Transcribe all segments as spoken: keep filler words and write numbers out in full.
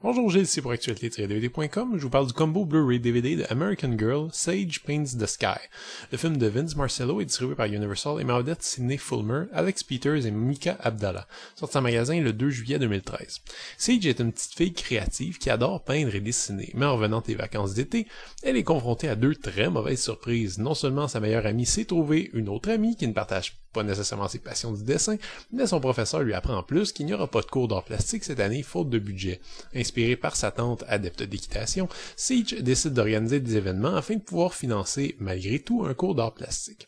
Bonjour, Gilles, ici pour actualité tiret D V D point com. Je vous parle du combo Blu-ray D V D de American Girl, Saige Paints the Sky. Le film de Vince Marcello est distribué par Universal et met en vedette Sidney Fulmer, Alex Peters et Mika Abdallah, sorti en magasin le deux juillet deux mille treize. Saige est une petite fille créative qui adore peindre et dessiner, mais en revenant des vacances d'été, elle est confrontée à deux très mauvaises surprises. Non seulement sa meilleure amie s'est trouvée une autre amie qui ne partage pas nécessairement ses passions du dessin, mais son professeur lui apprend en plus qu'il n'y aura pas de cours d'art plastique cette année faute de budget. Inspiré par sa tante adepte d'équitation, Saige décide d'organiser des événements afin de pouvoir financer, malgré tout, un cours d'art plastique.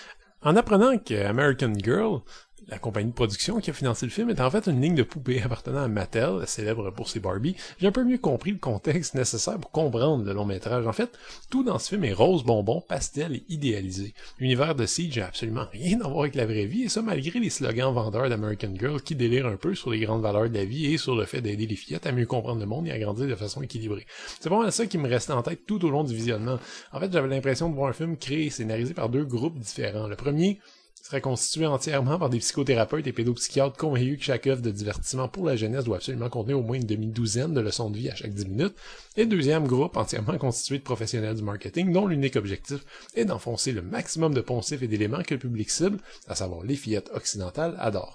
En apprenant que American Girl, la compagnie de production qui a financé le film, est en fait une ligne de poupées appartenant à Mattel, célèbre pour ses Barbie, j'ai un peu mieux compris le contexte nécessaire pour comprendre le long métrage. En fait, tout dans ce film est rose, bonbon, pastel et idéalisé. L'univers de Saige n'a absolument rien à voir avec la vraie vie, et ça malgré les slogans vendeurs d'American Girl qui délirent un peu sur les grandes valeurs de la vie et sur le fait d'aider les fillettes à mieux comprendre le monde et à grandir de façon équilibrée. C'est vraiment ça qui me restait en tête tout au long du visionnement. En fait, j'avais l'impression de voir un film créé et scénarisé par deux groupes différents. Le premier serait constitué entièrement par des psychothérapeutes et pédopsychiatres convaincus que chaque œuvre de divertissement pour la jeunesse doit absolument contenir au moins une demi-douzaine de leçons de vie à chaque dix minutes, et le deuxième groupe entièrement constitué de professionnels du marketing dont l'unique objectif est d'enfoncer le maximum de poncifs et d'éléments que le public cible, à savoir les fillettes occidentales, adore.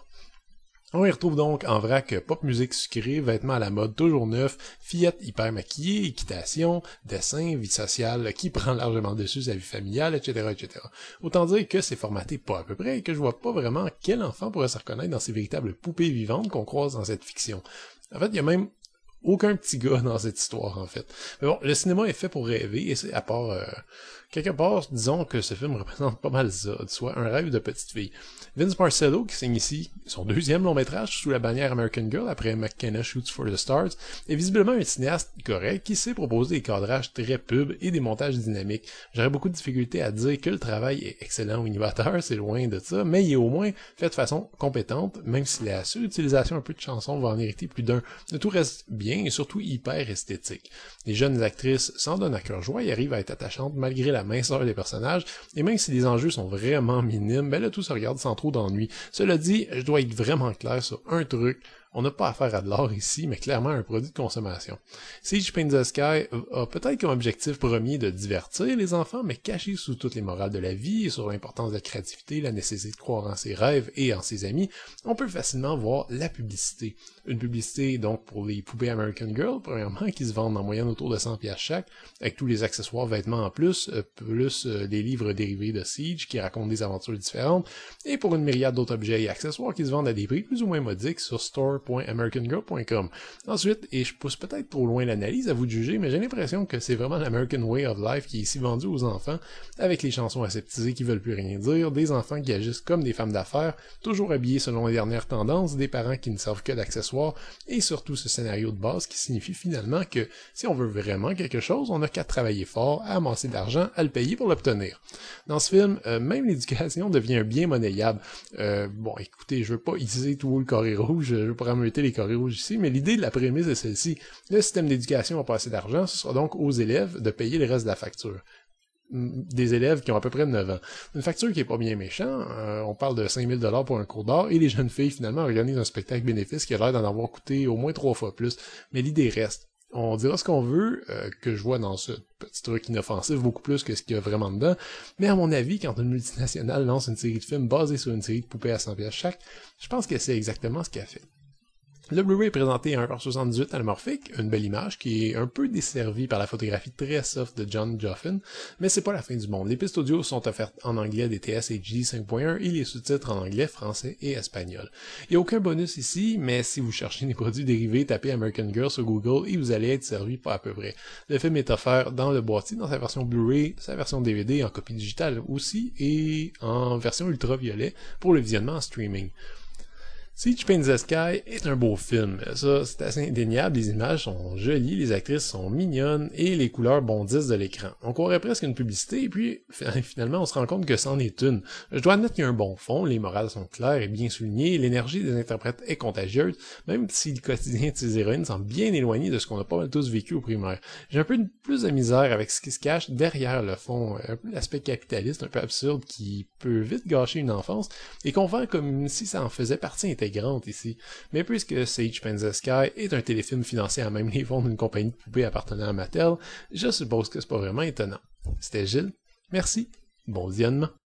On y retrouve donc en vrac pop musique sucrée, vêtements à la mode toujours neufs, fillettes hyper maquillées, équitation, dessin, vie sociale qui prend largement dessus sa vie familiale, et cetera, et cetera. Autant dire que c'est formaté pas à peu près et que je vois pas vraiment quel enfant pourrait se reconnaître dans ces véritables poupées vivantes qu'on croise dans cette fiction. En fait, il y a même aucun petit gars dans cette histoire, en fait. Mais bon, le cinéma est fait pour rêver, et c'est à part... Euh, quelque part, disons que ce film représente pas mal ça, soit un rêve de petite fille. Vince Marcello, qui signe ici son deuxième long-métrage sous la bannière American Girl après McKenna Shoots for the Stars, est visiblement un cinéaste correct qui sait proposer des cadrages très pub et des montages dynamiques. J'aurais beaucoup de difficultés à dire que le travail est excellent ou innovateur, c'est loin de ça, mais il est au moins fait de façon compétente, même si la surutilisation un peu de chansons va en hériter plus d'un. Le tout reste bien et surtout hyper esthétique. Les jeunes actrices s'en donnent à cœur joie et arrivent à être attachantes malgré la minceur des personnages, et même si les enjeux sont vraiment minimes, ben là tout se regarde sans trop d'ennui. Cela dit, je dois être vraiment clair sur un truc. On n'a pas affaire à de l'art ici, mais clairement un produit de consommation. Saige Paints the Sky a peut-être comme objectif premier de divertir les enfants, mais caché sous toutes les morales de la vie et sur l'importance de la créativité, la nécessité de croire en ses rêves et en ses amis, on peut facilement voir la publicité. Une publicité donc pour les poupées American Girl, premièrement, qui se vendent en moyenne autour de cent piastres chaque, avec tous les accessoires vêtements en plus, plus les livres dérivés de Saige qui racontent des aventures différentes, et pour une myriade d'autres objets et accessoires qui se vendent à des prix plus ou moins modiques sur store point american girl point com. Ensuite, et je pousse peut-être trop loin l'analyse, à vous de juger, mais j'ai l'impression que c'est vraiment l'American Way of Life qui est ici vendu aux enfants, avec les chansons aseptisées qui veulent plus rien dire, des enfants qui agissent comme des femmes d'affaires, toujours habillés selon les dernières tendances, des parents qui ne servent que d'accessoires, et surtout ce scénario de base qui signifie finalement que si on veut vraiment quelque chose, on n'a qu'à travailler fort, à amasser de l'argent, à le payer pour l'obtenir. Dans ce film, euh, même l'éducation devient un bien monnayable. Euh, bon, écoutez, je veux pas utiliser tout le carré rouge, je veux pas rameuter les carrés rouges ici, mais l'idée de la prémisse est celle-ci. Le système d'éducation a pas assez d'argent, ce sera donc aux élèves de payer le reste de la facture. Des élèves qui ont à peu près neuf ans. Une facture qui est pas bien méchant, euh, on parle de cinq mille dollars pour un cours d'art, et les jeunes filles finalement organisent un spectacle bénéfice qui a l'air d'en avoir coûté au moins trois fois plus. Mais l'idée reste. On dira ce qu'on veut, euh, que je vois dans ce petit truc inoffensif beaucoup plus que ce qu'il y a vraiment dedans, mais à mon avis, quand une multinationale lance une série de films basée sur une série de poupées à cent piastres chaque, je pense que c'est exactement ce qu'elle fait. Le Blu-ray est présenté à un virgule soixante-dix-huit anamorphique, une belle image qui est un peu desservie par la photographie très soft de John Joffin, mais c'est pas la fin du monde. Les pistes audio sont offertes en anglais des T S H D cinq point un et les sous-titres en anglais, français et espagnol. Il n'y a aucun bonus ici, mais si vous cherchez des produits dérivés, tapez American Girl sur Google et vous allez être servi pas à peu près. Le film est offert dans le boîtier, dans sa version Blu-ray, sa version D V D en copie digitale aussi, et en version ultraviolet pour le visionnement en streaming. Saige Paints the Sky est un beau film, ça c'est assez indéniable, les images sont jolies, les actrices sont mignonnes et les couleurs bondissent de l'écran. On croirait presque une publicité et puis finalement on se rend compte que c'en est une. Je dois admettre qu'il y a un bon fond, les morales sont claires et bien soulignées, l'énergie des interprètes est contagieuse, même si le quotidien de ces héroïnes semble bien éloigné de ce qu'on a pas mal tous vécu au primaire. J'ai un peu plus de misère avec ce qui se cache derrière le fond, un peu l'aspect capitaliste un peu absurde qui peut vite gâcher une enfance et qu'on vend comme si ça en faisait partie intégrante intégrante ici. Mais puisque Saige Paints the Sky est un téléfilm financé à même les fonds d'une compagnie de poupées appartenant à Mattel, je suppose que c'est pas vraiment étonnant. C'était Gilles, merci, bon visionnement.